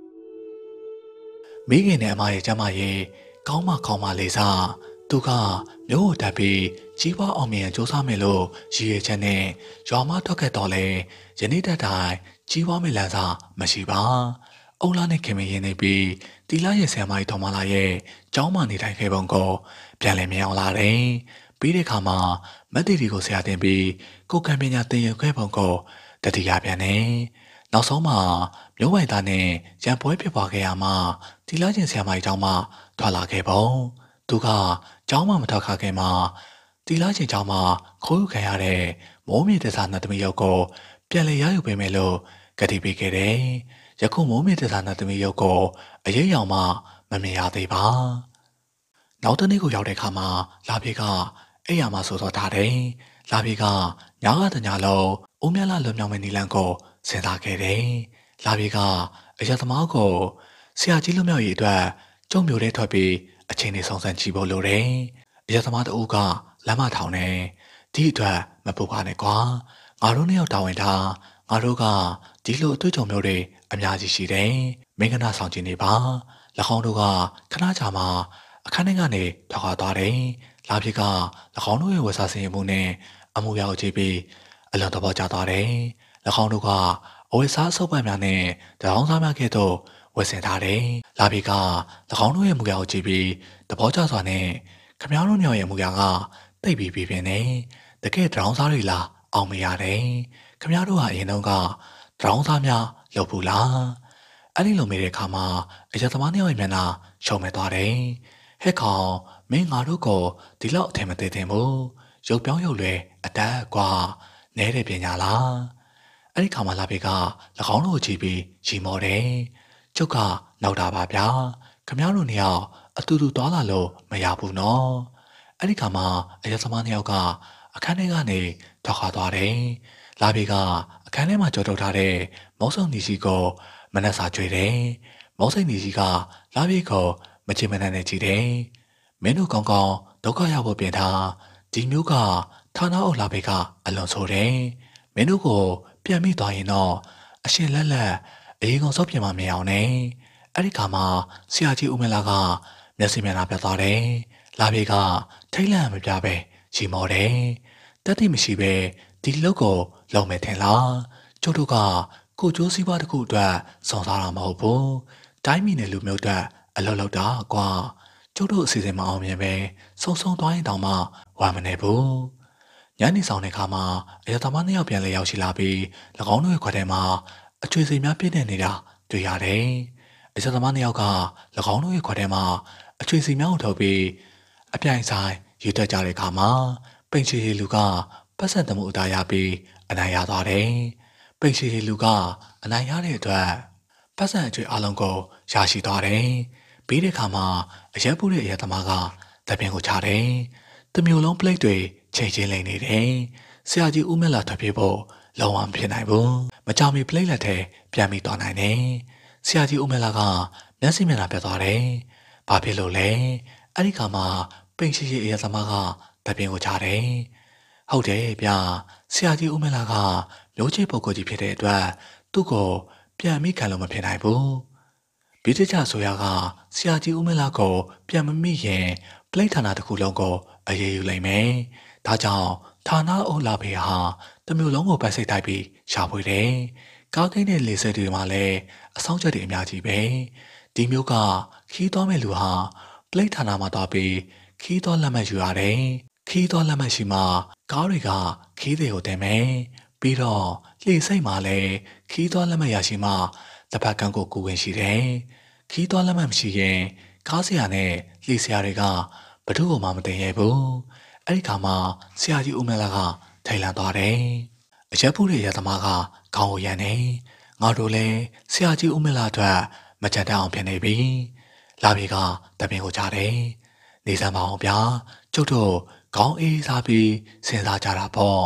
မိခင်နဲ့အမရဲ့ကျမရဲ့ကောင်းမကောင်းမလေးစားသူကမျိုးကိုတက်ပြီးကြီးပွားအောင်မြင်စူးစမ်းမယ်လို့ရည်ရွယ်ချက်နဲ့ရွာမထွက်ခဲ့တော့လေယနေ့တက်တိုင်းကြီးပွားမယ်လမ်းစာမရှိပါအုံလာနဲ့ခင်မရင်နေပြီးတီလာရဲ့ဆရာမကြီးတော်မလာရဲ့ကျောင်းမနေထိုင်ခဲ့ပုံကိုပြန်လည်မြင်အောင်လာတယ်ပြီးတဲ့အခါမှာမက်တီတီကိုဆရာတင်ပြီးကိုကံပညာသင်ယူခဲ့ပုံကိုတတိယပြန်နေနောက်ဆုံးမှာမျိုးဝိုင်သားနဲ့ရန်ပွဲဖြစ်ပွားခဲ့ရမှာတီလာချင်းဆရာမကြီးကျောင်းမှထွက်လာခဲ့ပုံသူကကျောင်းမှမထွက်ခါခင်မှာတီလာချင်းကျောင်းမှာခိုးယူခံရတဲ့မိုးမြေတစားနှစ်သမီးရုပ်ကိုပြန်လည်ရယူပေးမယ်လို့ကတိပေးခဲ့တယ်ယခုမိုးမြေတစားနှစ်သမီးရုပ်ကိုအရေးရောင်မှမမြင်ရသေးပါနောက်တနေ့ကိုရောက်တဲ့အခါမှာလာပြေကအဲ့ရမှာဆိုတော့ထားတယ်လာပြေကညကတညလုံးဦးမြလာလွန်မြောက်မဲ့နီလန်ကိုစဉ်းစားခဲ့တယ်လာပြေကအရာသမားကိုဆရာကြီးလွန်မြောက်ရေးအတွက်ကျုံမျိုးတဲ့ထွက်ပြီးအချိန်နဲ့ဆောင်ဆန်းကြည့်ဖို့လိုတယ်အရာသမားတအုပ်ကလမ်းမထောင်နေဒီအတွက်မပူပါနဲ့ကွာငါတို့နှစ်ယောက်တာဝန်ထားငါတို့ကဒီလိုအတွေ့အကြုံမျိုးတွေအများကြီးရှိတယ်မင်္ဂနာဆောင်ကြည့်နေပါ၎င်းတို့ကခဏကြာမှအခန်းထဲကနေထွက်ခွာသွားတယ်လာပြေက၎င်းတို့ရဲ့ဝက်စားစင်မှုနဲ့အမှုရာကိုကြည့်ပြီးအလွန်သဘောကျသွားတယ်၎င်းတို့ကအဝယ်စားစုပ်ပတ်များနဲ့တရောင်းစားများကဲ့သို့ဝယ်ဆင်ထားတယ်လာပြေက၎င်းတို့ရဲ့မူရာကိုကြည့်ပြီးသဘောကျစွာနဲ့ခမည်းတော်ညောင်ရဲ့မူရာကတိတ်ပြီးပြင်းနေတကယ်တရောင်းစားတွေလားအောင်မရတယ်ခမည်းတော်ကအရင်တုန်းကတရောင်းစားများလုပ်ဘူးလားအဲ့ဒီလိုမေးတဲ့အခါမှာအရာသမားနှစ်ယောက်ရဲ့မျက်နှာရှုံမဲ့သွားတယ်ဟဲ့ကောင်မင်းငါတို့ကိုဒီလောက်အထင်မသေးသင့်ဘူးရုပ်ပြောင်းရုပ်လွယ်အတက်ကွာနဲတဲ့ပညာလားအဲ့ဒီခါမှလာပေက၎င်းတို့ကိုကြည့်ပြီးရီမော်တယ်ကျုပ်ကနောက်တာပါဗျာခမည်းတော်နှစ်ယောက်အတူတူသွားလာလို့မရဘူးနော်အဲ့ဒီခါမှအရာသမားနှစ်ယောက်ကအခန်းထဲကနေထွက်ခွာသွားတယ်လာပေကအခန်းထဲမှာကြော်ထုတ်ထားတဲ့မောက်ဆုံနီစီကိုမနှက်စာကျွေးတယ်မောက်စိန်နီစီကလာပေကိုမချင်မနှက်နဲ့ကြည့်တယ်မင်းတို့ကောင်းကောင်းဒုက္ခရောက်ဖို့ပြင်ထားဒီမျိုးကဌာနအုပ်လာပေကအလွန်ဆိုတယ်မင်းတို့ကိုပြန်မိသွားရင်တော့အရှင်လက်လက်အရေးကုန်စောက်ပြင်မှာမရအောင်နဲ့အဲ့ဒီခါမှာဆရာကြီးဦးမလာကမျက်စိမျက်နှာပြတ်သွားတယ်လာပေကထိတ်လန့်မပြပဲရီမော်တယ်တတိမရှိပဲဒီလုတ်ကိုလုံမယ်ထင်လားကျုပ်တို့ကကိုကျိုးစည်းပွားတစ်ခုအတွက်စောင့်စားတာမဟုတ်ဘူးတိုင်းပြည်နယ်လူမျိုးအတွက်အလုပ်လုပ်တာကွာကျုပ်တို့အစီအစဉ်မအောင်မြင်ပဲဆုံဆုံသွားရင်တောင်မှဝမ်းမနေဘူးညနေဆောင်တဲ့ခါမှာအရသမားနှစ်ယောက်ပြန်လဲရောက်ရှိလာပြီး၎င်းတို့ရဲ့ခွက်ထဲမှာအချွေစီများပြည့်နေနေတာတွေ့ရတယ်အရသမားနှစ်ယောက်က၎င်းတို့ရဲ့ခွက်ထဲမှာအချွေစီများကိုထုတ်ပြီးအပြိုင်ဆိုင်ရေတက်ကြတဲ့ခါမှာပိန်ချီရီလူကပတ်စံတမှုအသားရပြီးအနိုင်ရသွားတယ်ပိန်ချီရီလူကအနိုင်ရတဲ့အတွက်ပတ်စံအကျွေးအလုံးကိုရရှိသွားတယ်ပြီးတဲ့ခါမှာအရက်ပူတဲ့အရသမားကတပင်ကိုချတယ်တမျိုးလုံးပလိတ်တွေချိန်ချင်းလိမ့်နေတယ်ဆရာကြီးဦးမက်လာထွက်ပြေးဖို့လုံးဝမဖြစ်နိုင်ဘူးမကြမီပလိတ်လက်ထဲပြန်ပြီးသွားနိုင်တယ်ဆရာကြီးဦးမက်လာကမျက်စိမျက်နှာပြတ်သွားတယ်ဘာဖြစ်လို့လဲအဲ့ဒီခါမှာပိန်ရှိရှိအရသမားကတပင်ကိုချတယ်ဟုတ်တယ်ဗျဆရာကြီးဦးမက်လာကမျိုးချစ်ပုဂ္ဂိုလ်ကြီးဖြစ်တဲ့အတွက်သူ့ကိုပြန်မိခံလို့မဖြစ်နိုင်ဘူးဗီဒီချဆိုရကဆရာကြီးဦးမက်လာကိုပြန်မမိရင်ပလိတ်ဌာနတစ်ခုလုံးကိုအရေးယူလိုက်မယ်။ဒါကြောင့်ဌာနအုပ်လာဖေဟာတမျိုးလုံးကိုပတ်စိတ်တိုက်ပြီးရှာဖွေတယ်။ကားကိန်းတဲ့လေဆိပ်တွေမှာလည်းအဆောင်ချက်တွေအများကြီးပဲ။ဒီမျိုးကခီးသွားမဲ့လူဟာပလိတ်ဌာနမှာသွားပြီးခီးသွားလက်မှတ်ယူရတယ်။ခီးသွားလက်မှတ်ရှိမှကားတွေကခီးတွေကိုတင်မယ်။ပြီးတော့လေဆိပ်မှာလည်းခီးသွားလက်မှတ်ရရှိမှတစ်ဖက်ကန်းကိုကူဝင်ရှိတယ်။ခီးသွားလက်မှတ်မရှိရင်ကားဆရာနဲ့လေဆရာတွေကဘယ်သူ့မှမတင်ရဘူးအဲ့ဒီခါမှာဆရာကြီးဦးမလာကထိုင်လန်သွားတယ်အရက်ဖူးရဲ့ရသမားကခေါင်းကိုရန်နေငါတို့လည်းဆရာကြီးဦးမလာအတွက်မကြက်တအောင်ဖြစ်နေပြီလာပြေကတပင်ကိုချတယ်နေစမ်းပါအောင်ဗျာကျုပ်တို့ခေါင်းအေးစားပြီးစဉ်းစားကြတာပေါ့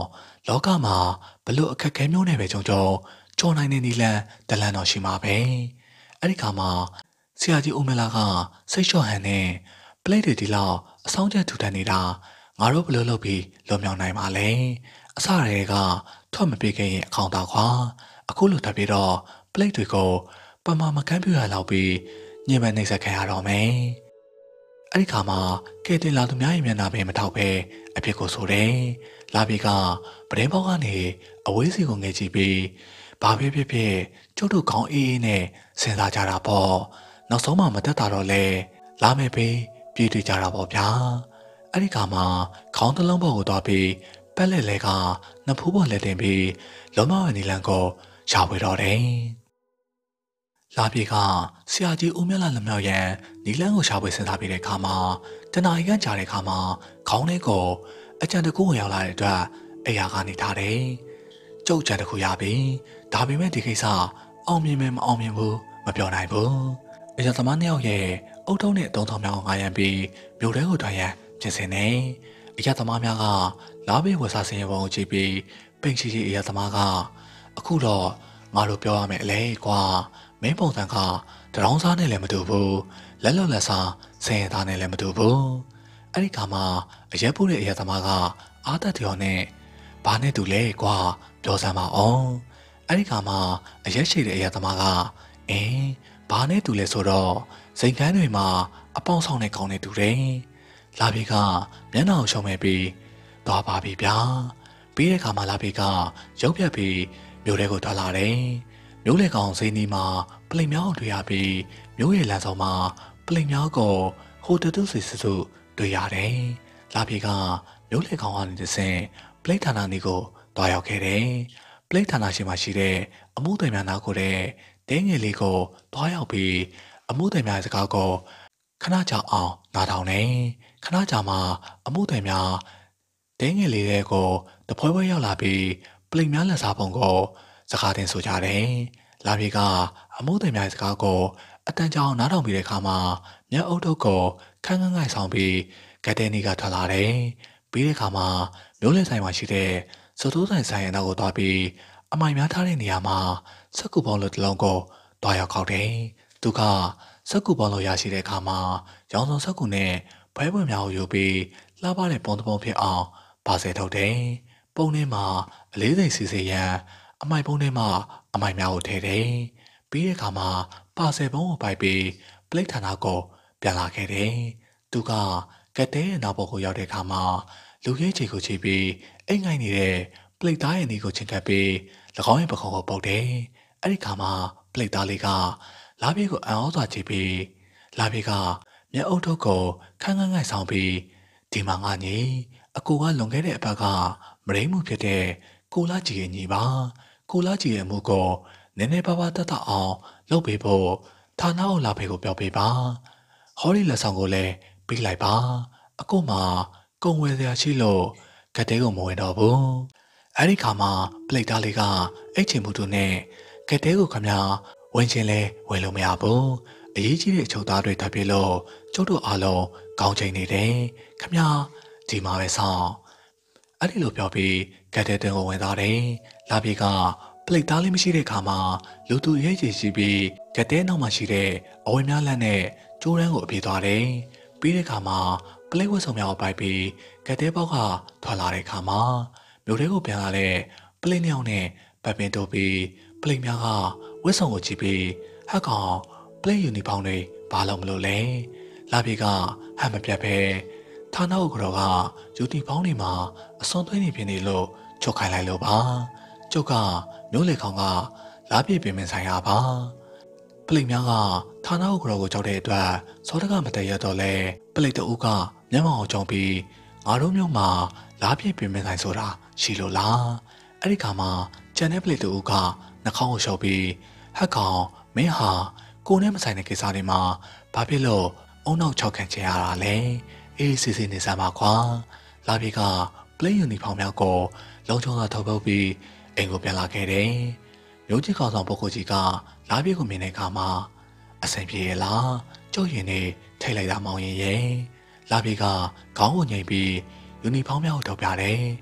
လောကမှာဘလို့အခက်ခဲမျိုးနဲ့ပဲကြုံကြုံကြော်နိုင်တဲ့နီလန်တလန်တော်ရှိမှာပဲအဲ့ဒီခါမှာဆရာကြီးဦးမလာကစိတ်လျှော့ဟန်နဲ့ပလိတ်တွေဒီလောက်အဆောင်ကျထူထန်နေတာငါတို့ဘလို့လုပ်ပြီးလွန်မြောက်နိုင်ပါလဲအစရဲကထွက်မပြေခင်ရဲ့အခေါင်သားခွာအခုလိုထပ်ပြီးတော့ပလိတ်တွေကိုပမာမကန်းပြရလောက်ပြီးညင်ပန်းနှိမ့်ဆက်ခံရတော့မယ်အဲ့ဒီခါမှာကဲတင်လာသူများရဲ့မျက်နှာပဲမထောက်ပဲအဖြစ်ကိုဆိုတယ်လာပြီကပဒင်းပေါက်ကနေအဝေးစီကိုငယ်ကြည့်ပြီးဘာဖြစ်ဖြစ်ဖြစ်ကျုပ်တို့ခေါင်းအေးအေးနဲ့စဉ်းစားကြတာပေါ့နောက်ဆုံးမှမတက်တာတော့လေလာမယ်ပဲပြေးတွေ့ကြတာပေါ့ဗျာအဲ့ဒီခါမှာခေါင်းတစ်လုံးပေါ်ကိုသွားပြီးပက်လက်လဲကနဖူးပေါ်လက်တင်ပြီးလုံးမဝနီလန်ကိုရှာဖွေတော့တယ်လာပြေကဆရာကြီးဦးမြတ်လာလမြောက်ရန်နီလန်းကိုရှာဖွေစဉ်းစားပြီးတဲ့အခါမှာတနာရီခန့်ကြာတဲ့အခါမှာခေါင်းထဲကိုအကြံတကူဝင်ရောက်လာတဲ့အတွက်အိယာကနေထားတယ်။ကျုပ်ကြံတကူရပြီ။ဒါပေမဲ့ဒီကိစ္စအောင်မြင်မယ်မအောင်မြင်ဘူးမပြောနိုင်ဘူး။အရာသမားနှစ်ယောက်ရဲ့အုတ်ထုံးနဲ့တုံးထောင်များကိုငားရန်ပြီးမြို့ထဲကိုထွက်ရန်ပြင်ဆင်နေ။အရာသမားများကလာဘေးဝဆာစင်ရပုံကိုကြည့်ပြီးပိန်ချီချီအရာသမားကအခုတော့ငါတို့ပြောရမယ်အလဲကွာမင်းပုံစံကတရောင်းစားနဲ့လည်းမတူဘူးလက်လွတ်လက်စားဆင်ရသားနဲ့လည်းမတူဘူးအဲ့ဒီခါမှာအရက်ဖို့တဲ့အရာသမားကအာသက်တော်နဲ့ဘာနဲ့တူလဲကွာပြောစမ်းပါအောင်အဲ့ဒီခါမှာအရက်ရှိတဲ့အရာသမားကအင်းဘာနဲ့တူလဲဆိုတော့စိန်ကန်းတွေမှာအပေါင်းဆောင်တဲ့ကောင်းနဲ့တူတယ်လာပြီကမျက်နှာကိုရှုံးမဲ့ပြီးသွားပါပြီဗျာပြီးတဲ့ခါမှာလာပြီကရုပ်ပြက်ပြီးမြို့ထဲကိုထွက်လာတယ်မြို့လေကောင်စိနီမှာပလိမ်များကိုတွေ့ရပြီးမြို့ရဲ့လမ်းဆောင်မှာပလိမ်များကိုဟိုတတုစီစုစုတွေ့ရတယ်။လာပြေကမြို့လေကောင်ကနေတစ်ဆင့်ပလိတ်ဌာနနီကိုတွားရောက်ခဲ့တယ်။ပလိတ်ဌာနရှိမှရှိတဲ့အမှုတွေများနာကိုတဲ့တင်းငယ်လေးကိုတွားရောက်ပြီးအမှုတွေများစကားကိုခဏကြာအောင်နားထောင်နေခဏကြာမှအမှုတွေများတင်းငယ်လေးတွေကိုတဖွဲဖွဲရောက်လာပြီးပလိမ်များလက်စားပုံကိုစကားတင်ဆိုကြတယ်။လာပြေကအမိုးတွေများစကားကိုအတန်ကြောင်နားထောင်ပြီးတဲ့အခါမှာမျက်အုပ်ထုတ်ကိုခန်းခန်းငိုက်ဆောင်ပြီးကတဲနီကထွက်လာတယ်။ပြီးတဲ့အခါမှာမျိုးလည်ဆိုင်မှာရှိတဲ့စတိုးဆိုင်ဆိုင်ရနောက်ကိုသွားပြီးအမိုင်များထားတဲ့နေရာမှာစက်ကူပေါင်းလိုတစ်လုံးကိုတွားရောက်ခောက်တယ်။သူကစက်ကူပေါင်းလိုရရှိတဲ့အခါမှာရောင်စုံစက်ကူနဲ့ဘွဲပွင့်များကိုယူပြီးလှပတဲ့ပုံတစ်ပုံဖြစ်အောင်ပါဆယ်ထုတ်တယ်။ပုံထဲမှာအလေးစိမ်စီစီရန်အမိုင်ပုံထဲမှာအမိုင်များကိုထည့်တယ်။ပြီးတဲ့အခါမှာပါဆယ်ပုံကိုပိုက်ပြီးပလိတ်ဌာနကိုပြန်လာခဲ့တယ်။သူကကတဲရဲ့နောက်ပေါ်ကိုရောက်တဲ့အခါမှာလူရဲချီကိုချီပြီးအိမ်ငိုင်းနေတဲ့ပလိတ်သားရဲ့နေကိုချင်းကပ်ပြီး၎င်းရဲ့ပခုံးကိုပုတ်တယ်။အဲ့ဒီခါမှာပလိတ်သားလေးကလာပြေကိုအံ့ဩစွာကြည့်ပြီးလာပြေကမျက်အုပ်ထုတ်ကိုခန်းခန်းငိုက်ဆောင်ပြီးဒီမှာငါညီအကူကလွန်ခဲ့တဲ့အပတ်ကမရင်းမှုဖြစ်တဲ့ကိုလာကြီးရဲ့ညီပါကိုလာကြီးရဲ့အမှုကိုနည်းနည်းပါးပါးတတ်တတ်အောင်လုပ်ပေးဖို့ဌာနအောင်လာဖေကိုပြောပေးပါဟောဒီလက်ဆောင်ကိုလည်းပေးလိုက်ပါအခုမှကုံဝယ်စရာရှိလို့ကတဲကိုမဝင်တော့ဘူးအဲ့ဒီခါမှာပလိတ်သားလေးကအိတ်ချင်မှုတို့နဲ့ကတဲကိုခမဝင်ချင်းလဲဝင်လို့မရဘူးအရေးကြီးတဲ့အချုပ်သားတွေတပ်ပြလို့ကျုပ်တို့အားလုံးကောင်းချိန်နေတယ်ခမဒီမှာပဲဆောင်အဲ့ဒီလိုပြောပြီးကတဲတင်ကိုဝင်သွားတယ်လာပြေကပလိတ်သားလေးမရှိတဲ့ခါမှာလူသူရဲချီရှိပြီးကတဲနောက်မှာရှိတဲ့အဝယ်များလန့်နဲ့ကျိုးရန်ကိုအပြေးသွားတယ်ပြီးတဲ့ခါမှာပလိတ်ဝတ်ဆောင်များကိုပိုက်ပြီးကတဲပေါက်ကထွက်လာတဲ့ခါမှာမြို့ထဲကိုပြန်လာတဲ့ပလိတ်နှစ်ယောက်နဲ့ပတ်ပင်တိုးပြီးပလိတ်များကဝတ်ဆောင်ကိုကြည့်ပြီးဟက်ကောင်ပလိတ်ယူနီဖောင်းတွေဘာလို့မလို့လဲလာပြေကဟန်မပြတ်ပဲဌာနဥက္ကဋ္ဌကယူနီဖောင်းတွေမှာအစွန်သွင်းနေပြနေလို့ချုပ်ခိုင်းလိုက်လို့ပါကျုပ်ကမျိုးလေခေါင်ကလာပြေပင်ပင်ဆိုင်ရပါပလိတ်များကဌာနဥက္ကဋ္ဌကိုကြောက်တဲ့အတွက်စောတကမတည့်ရတော့လဲပလိတ်တူကမျက်မှောင်အောင်ကြုံပြီးငါတို့မျိုးမှာလာပြေပင်ပင်ဆိုင်ဆိုတာရှိလို့လားအဲ့ဒီခါမှာကျန်တဲ့ပလိတ်တူကနှာခေါင်းကိုရှော့ပြီးဟက်ကောင်မင်းဟာကိုနဲ့မဆိုင်တဲ့ကိစ္စတွေမှာဘာဖြစ်လို့အုံနောက်ချောက်ခံချင်ရတာလဲအေးစစ်စစ်နေစမ်းပါခွာလာပြေကပလိတ်ယူနီဖောင်းများကိုလုံချုံသာထုတ်ပုတ်ပြီးအိမ်ကိုပြန်လာခဲ့တယ်။မျိုးကြီးကောင်ဆောင်ပုဂ္ဂိုလ်ကြီးကလာပြေကိုမြင်တဲ့အခါမှာအဆင်ပြေရဲ့လားကျုပ်ရင်နေထိတ်လိုက်တာမောင်းရင်ရဲ့လာပြေကခေါင်းကိုငိမ့်ပြီးယူနီဖောင်းများကိုထုတ်ပြတယ်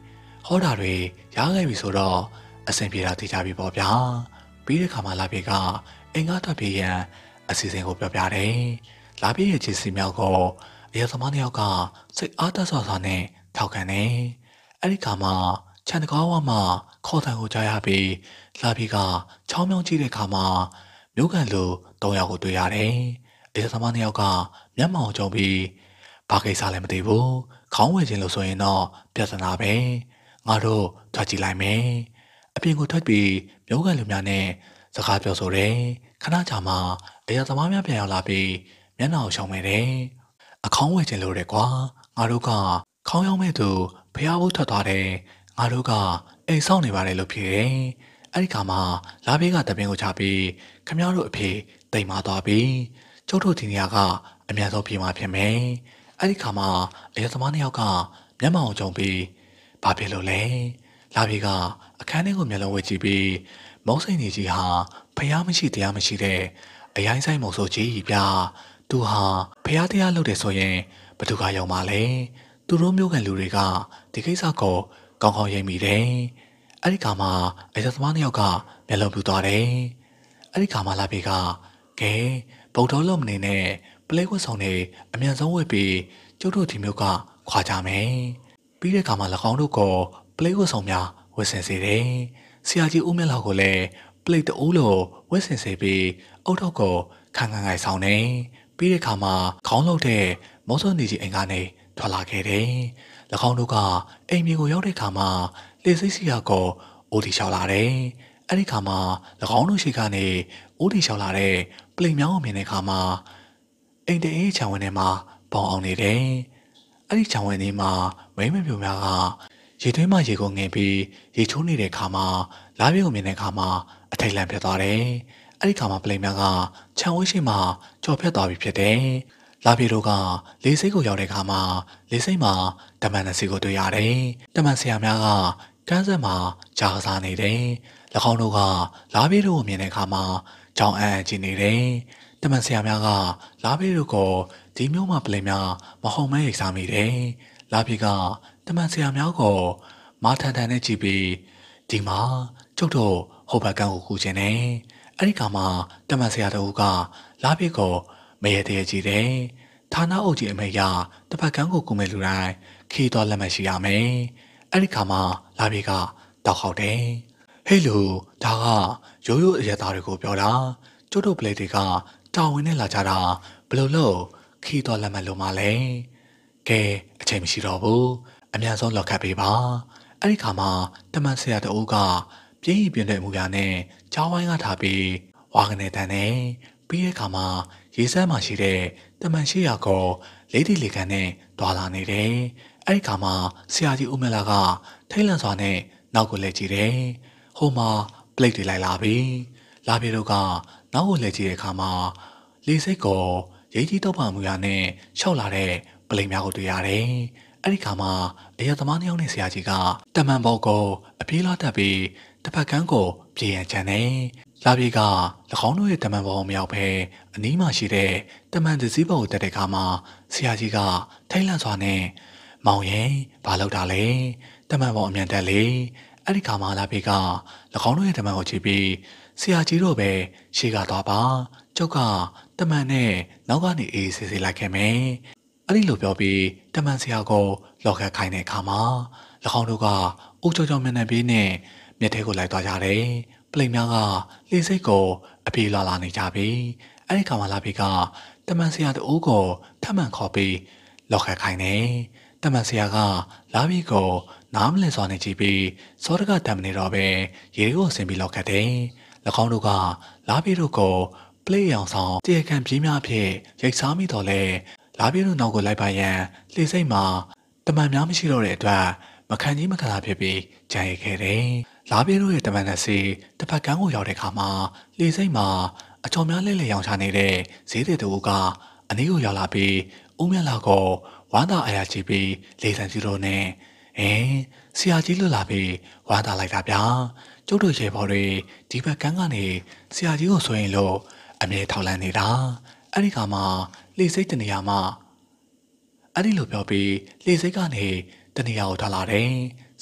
ဟောတာတွေရခဲ့ပြီဆိုတော့အဆင်ပြေတာသိကြပြီပေါ့ဗျာပြီးတဲ့ခါမှာလာပြေကအင်္ဂါထွက်ပြေးရန်အစီအစဉ်ကိုပြောပြတယ်လာပြေရဲ့ခြေစီမြောက်ကိုအရာသမားတစ်ယောက်ကစိတ်အားတက်စွာစွာနဲ့ထောက်ခံတယ်အဲ့ဒီခါမှာခြံတကားဝမှာခေါ်တံကိုကြားရပြီးလာပြေကချောင်းမြောင်းကြည့်တဲ့ခါမှာမျိုးကန်လို၃ယောက်ကိုတွေ့ရတယ်အရာသမားတစ်ယောက်ကမျက်မှောင်ကြုံပြီးဘာကိစ္စလဲမသိဘူးခေါင်းဝယ်ခြင်းလို့ဆိုရင်တော့ပြဿနာပဲငါတို့ထွက်ကြည့်လိုက်မယ်အပြင်ကိုထွက်ပြီးမျိုးကန်လူများနဲ့စကားပြောဆိုတယ်ခဏကြာမှအရာသမားများပြန်ရောက်လာပြီးမျက်နှာကိုရှောင်မယ်တယ်အခေါင်းဝယ်ခြင်းလို့တယ်ကွာငါတို့ကခေါင်းရောက်မဲ့သူဖျားဖို့ထွက်သွားတယ်ငါတို့ကအိမ်ဆောင်နေပါတယ်လို့ဖြစ်တယ်အဲ့ဒီခါမှာလာဘေးကတပင်းကိုချပြီးခမရတို့အဖေတိမ်မာသွားပြီးကျုပ်တို့ဒီနေရာကအများဆုံးပြေးမှဖြစ်မယ်အဲ့ဒီခါမှာအရာသမားနှစ်ယောက်ကမျက်မှောင်ကြုံပြီးဘာဖြစ်လို့လဲလာဘေးကအခန်းထဲကိုမျက်လုံးဝဲကြည့်ပြီးမုံစိန်ကြီးဟာဖျားမရှိတရားမရှိတဲ့အရိုင်းဆိုင်မုံဆိုကြီးပြသူဟာဖျားတရားလုပ်တယ်ဆိုရင်ဘသူကယုံပါလဲသူတို့မျိုးကန်လူတွေကဒီကိစ္စကိုကောင်းကောင်းရိပ်မိတယ်အဲ့ဒီခါမှာအရာသမားနှစ်ယောက်ကမျက်လုံးပြူသွားတယ်အဲ့ဒီခါမှာလာဘေးကကဲဗုဒ္ဓလုံးမနေနဲ့ပလဲဝတ်ဆောင်နေအမြန်ဆုံးဝတ်ပြီးကျုပ်တို့ဒီမျိုးကခွာကြမယ်ပြီးတဲ့ခါမှာ၎င်းတို့ကိုပလဲဝတ်ဆောင်များဝတ်ဆင်စေတယ်ဆရာကြီးဦးမြတ်လောက်ကိုလည်းပလိတ်တူလို့ဝတ်ဆင်စေပြီးအုတ်ထုတ်ကိုခန်းခန်းငိုင်ဆောင်နေပြီးတဲ့ခါမှာခေါင်းလုတ်တဲ့မောစောနေကြီးအိမ်ကနေထွက်လာခဲ့တယ်၎င်းတို့ကအိမ်မြေကိုရောက်တဲ့ခါမှာလေစိတ်စီရကိုအိုးတီလျှောက်လာတယ်အဲ့ဒီခါမှာ၎င်းတို့ရှိကနေအိုးတီလျှောက်လာတဲ့ပလိတ်မြောင်းကိုမြင်တဲ့ခါမှာအိမ်တအေးချောင်းဝင်းထဲမှာပေါအောင်နေတယ်အဲ့ဒီချောင်းဝင်းထဲမှာမိမပြိုများကရေသွင်းမှရေကိုငင်ပြီးရေချိုးနေတဲ့ခါမှာလာပြေကိုမြင်တဲ့ခါမှာအထိတ်လန့်ဖြစ်သွားတယ်။အဲ့ဒီခါမှာပလိန်များကခြံဝင်းရှိမှကြော်ဖြတ်သွားပြီဖြစ်တယ်။လာပြေတို့ကလေစိတ်ကိုရောက်တဲ့ခါမှာလေစိတ်မှာတမန်နစီကိုတွေ့ရတယ်။တမန်ဆရာများကကန်းဆက်မှာကြာကစားနေတယ်။၎င်းတို့ကလာပြေတို့ကိုမြင်တဲ့ခါမှာကြောင်အံ့အံ့ကြည့်နေတယ်။တမန်ဆရာများကလာပြေတို့ကိုဒီမျိုးမှပလိန်များမဟုတ်မဲရိတ်စားမိတယ်။လာပြေကတမန်ဆရာများကိုမာထန်ထန်နဲ့ကြည့်ပြီးဒီမှာကျုပ်တို့ဟိုဘက်ကန်းကိုကူခြင်းနဲ့အဲ့ဒီကမှတမန်ဆရာတို့ကလာပြေကိုမရတဲ့ကြည့်တယ်ဌာနအုပ်ကြီးအမေကတစ်ဖက်ကန်းကိုကူမဲ့လူတိုင်းခီးတော်လက်မှတ်ရှိရမယ်အဲ့ဒီခါမှလာပြေကတောက်ခေါက်တယ်ဟေးလူဒါကရိုးရိုးအရသားတွေကိုပြောတာကျုပ်တို့ပလေတွေကတာဝန်နဲ့လာကြတာဘယ်လိုလုပ်ခီးတော်လက်မှတ်လို့မလဲကဲအချိန်မရှိတော့ဘူးအမြန်ဆုံးလောက်ခတ်ပေးပါအဲ့ဒီခါမှာတမန်ဆရာတအုပ်ကပြင်းရပြင်းတဲ့မူရနဲ့ကြောင်းဝိုင်းကထားပြီးဝါကနေတန်းနဲ့ပြီးတဲ့ခါမှာရေစမ်းမှရှိတဲ့တမန်ရှိရာကိုလေးတီလေးကန်နဲ့တွာလာနေတယ်အဲ့ဒီခါမှာဆရာကြီးဦးမလာကထိတ်လန့်စွာနဲ့နောက်ကိုလှည့်ကြည့်တယ်ဟိုမှာပလိတ်တွေလိုက်လာပြီလာပြေတို့ကနောက်ကိုလှည့်ကြည့်တဲ့ခါမှာလေစိတ်ကိုရိတ်ကြီးတော့ပါမူရနဲ့ရှောက်လာတဲ့ပလိတ်များကိုတွေ့ရတယ်အဲ့ဒီခါမှာအရာသမားနှစ်ယောက်နဲ့ဆရာကြီးကတမန်ဘောကိုအပြေးလာတက်ပြီးတစ်ဖက်ကန်းကိုပြေးရန်ချန်တယ်။လာပြေက၎င်းတို့ရဲ့တမန်ဘောမရောက်ဘဲအနီးမှာရှိတဲ့တမန်တစည်းဘောကိုတက်တဲ့ခါမှာဆရာကြီးကထိတ်လန့်စွာနဲ့မောင်ရင်ဘာလုပ်တာလဲတမန်ဘောအမြန်တက်လေအဲ့ဒီခါမှာလာပြေက၎င်းတို့ရဲ့တမန်ကိုကြည့်ပြီးဆရာကြီးတို့ပဲရှေ့ကသွားပါကျုပ်ကတမန်နဲ့နောက်ကနေအေးဆေးဆေးလိုက်ခဲ့မယ်။အဲ့ဒီလိုပြောပြီးတမန်ဆရာကိုလော်ခတ်ခိုင်းတဲ့အခါမှာ၎င်းတို့ကအုတ်ကြောကြောမျက်နှာပြေးနဲ့မျက်ထဲကိုလိုက်သွားကြတယ်။ပလိန်များကလေစိတ်ကိုအပြေးလာလာနေကြပြီ။အဲ့ဒီခါမှာလာပြီးကတမန်ဆရာတို့ကိုထပ်မံခေါ်ပြီးလော်ခတ်ခိုင်းတယ်။တမန်ဆရာကလာပြီးကိုနားမလည်စွာနေကြည့်ပြီးစောတကတမ်းမနေတော့ပဲရေကိုဆင်ပြီးလော်ခတ်တယ်။၎င်းတို့ကလာပြီးတို့ကိုပလိအောင်ဆောင်တရခံပြေးများအဖြစ်ရိတ်စားမိတော့လဲလာပြေတို့နောက်ကိုလိုက်ပါရန်လှေစိတ်မှာတမန်များမရှိတော့တဲ့အတွက်မခံကြီးမခံတာဖြစ်ပြီးကြံရခဲ့တယ်။လာပြေတို့ရဲ့တမန်နဲ့စီတစ်ဖက်ကန်းကိုရောက်တဲ့အခါမှာလှေစိတ်မှာအချော်များလဲလဲရောင်ချနေတဲ့ဈေးတဲ့တူကအနည်းကိုရောက်လာပြီးဦးမြတ်လာကိုဝမ်းသာအားရကြည့်ပြီးလေဆန်စီတို့နဲ့အင်းဆရာကြီးလွတ်လာပြီးဝမ်းသာလိုက်တာဗျာ။ကျုပ်တို့ရေဘော်တွေဒီဘက်ကန်းကနေဆရာကြီးကိုဆိုရင်လို့အမြဲထောက်လန့်နေတာ။အဲ့ဒီခါမှာလေစိတ်တနေရာမှာအဲ့ဒီလိုပြောပြီးလေစိတ်ကနေတနေရာကိုထွက်လာတယ်ဆ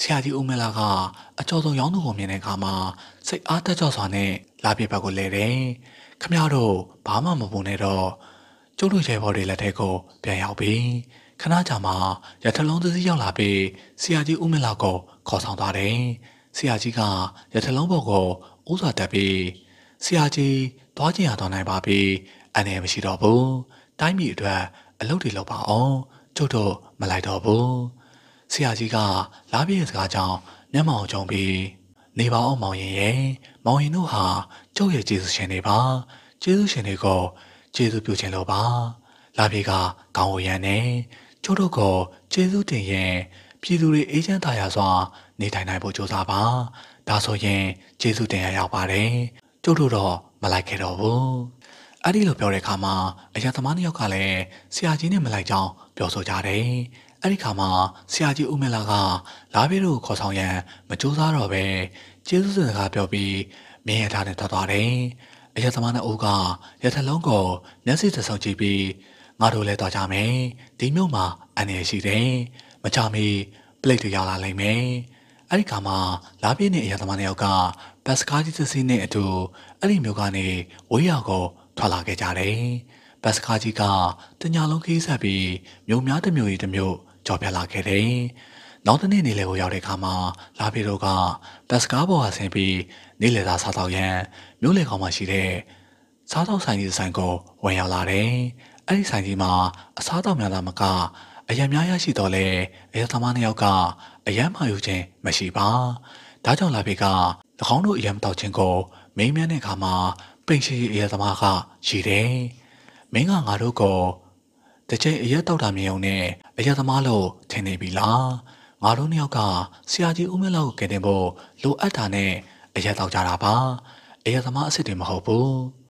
ဆရာကြီးဦးမလာကအကျော်ဆုံးရောင်းသူကိုမြင်တဲ့အခါမှာစိတ်အားတက်ကြွစွာနဲ့လာပြဘက်ကိုလဲတယ်ခမရတို့ဘာမှမပူနဲ့တော့ကျုပ်တို့ရဲဘော်တွေလက်ထက်ကိုပြန်ရောက်ပြီခဏကြာမှရထလုံးသစည်းရောက်လာပြီးဆရာကြီးဦးမလာကိုခေါ်ဆောင်သွားတယ်ဆရာကြီးကရထလုံးဘော်ကိုဥစွာတက်ပြီးဆရာကြီးသွားကျင်ရသွားနိုင်ပါပြီအနေမရှိတော့ဘူးတိုင်းပြည်အတွက်အလုပ်တွေလုပ်ပါအောင်ကျုပ်တို့မလိုက်တော့ဘူးဆရာကြီးကလာပြည့်စကားကြောင့်မျက်မှောင်ကြုံပြီးနေပါအောင်မောင်ရင်ရဲ့မောင်ရင်တို့ဟာကျုပ်ရဲ့ကျေးဇူးရှင်တွေပါကျေးဇူးရှင်တွေကိုကျေးဇူးပြုခြင်းလို့ပါလာပြည့်ကကောင်းဝရမ်းနဲ့ကျုပ်တို့ကိုကျေးဇူးတင်ရင်ပြည်သူတွေအေးချမ်းသာယာစွာနေထိုင်နိုင်ဖို့ကြိုးစားပါဒါဆိုရင်ကျေးဇူးတင်ရရောက်ပါတယ်ကျုပ်တို့တော့မလိုက်ခဲ့တော့ဘူးအဲ့ဒီလိုပြောတဲ့အခါမှာအရာသမားနှစ်ယောက်ကလည်းဆရာကြီးနဲ့မလိုက်ကြောင်းပြောဆိုကြတယ်။အဲ့ဒီခါမှာဆရာကြီးဦးမလာကလာပြေတို့ခေါ်ဆောင်ရန်မကြိုးစားတော့ပဲကျေးဇူးစကားပြောပြီးမြင်ရထားတဲ့ထွက်သွားတယ်။အရာသမားနှစ်ဦးကရထလုံးကိုမျက်စိတဆုံကြည့်ပြီးငါတို့လည်းသွားကြမယ်။ဒီမြို့မှာအနေရှိတယ်။မကြမီပလိတ်တွေရောက်လာလိမ့်မယ်။အဲ့ဒီခါမှာလာပြေနဲ့အရာသမားနှစ်ယောက်ကဘတ်စကားကြီးသစီးနဲ့အတူအဲ့ဒီမြို့ကနေဝေးရောက်ကိုထွက်လာခဲ့ကြတယ်။ဘတ်စကားကြီးကတညာလုံးခီးဆက်ပြီးမြို့များတစ်မြို့ကြီးတစ်မြို့ကြော်ပြလာခဲ့တယ်။နောက်တစ်နေ့နေလေကိုရောက်တဲ့အခါမှာလာပြေတို့ကဘတ်စကားပေါ်ကဆင်းပြီးနေလေသာစားတော့ရန်မြို့လေကောင်မှရှိတဲ့စားတော့ဆိုင်ကြီးဆိုင်ကိုဝင်ရောက်လာတယ်။အဲ့ဒီဆိုင်ကြီးမှာအစားတောက်များသာမကအရံများရရှိတော့လေအရသမားနှစ်ယောက်ကအရန်မှယူခြင်းမရှိပါ။ဒါကြောင့်လာပြေက၎င်းတို့အရံတောက်ခြင်းကိုမိန်းမြန်းတဲ့အခါမှာပိန်ရှိအရသမားကရှိတယ်။မင်းကငါတို့ကိုတစ်ချိန်အရက်တောက်တာမြင်ုံနဲ့အရသမားလို့ထင်နေပြီလား။ငါတို့နှစ်ယောက်ကဆရာကြီးဦးမလောက်ကိုကယ်တင်ဖို့လိုအပ်တာနဲ့အရက်တောက်ကြတာပါ။အရသမားအစ်စ်တွေမဟုတ်ဘူး။